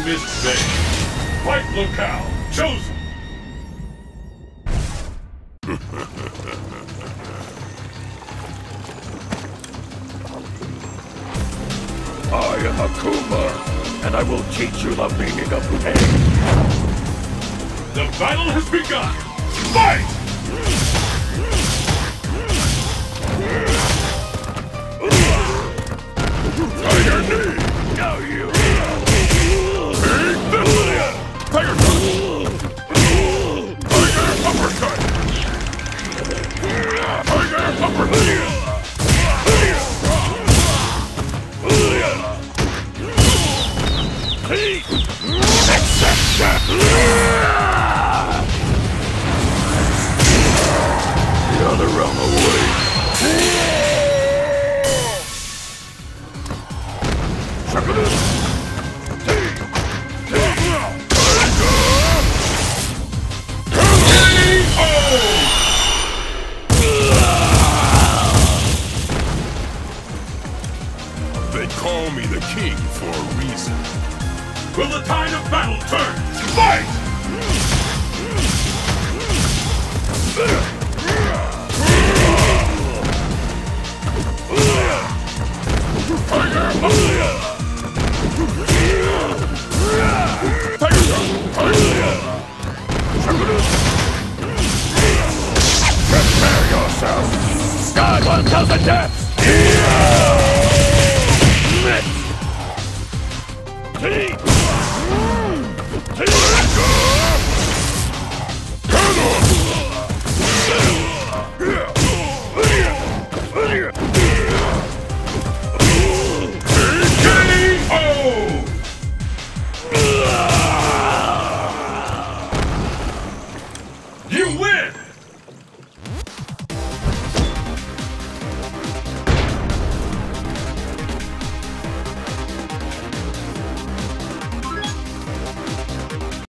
Mist Bay. Fight locale chosen. I am Akuma, and I will teach you the meaning of pain. The battle has begun. Fight! Tiger knee! Now you! Take this! Tiger touch! Tiger uppercut! Tiger uppercut! The other realm awaits. They call me the king for a reason. Will the tide of battle turn? Fight! Prepare yourself! Sky 1000 deaths!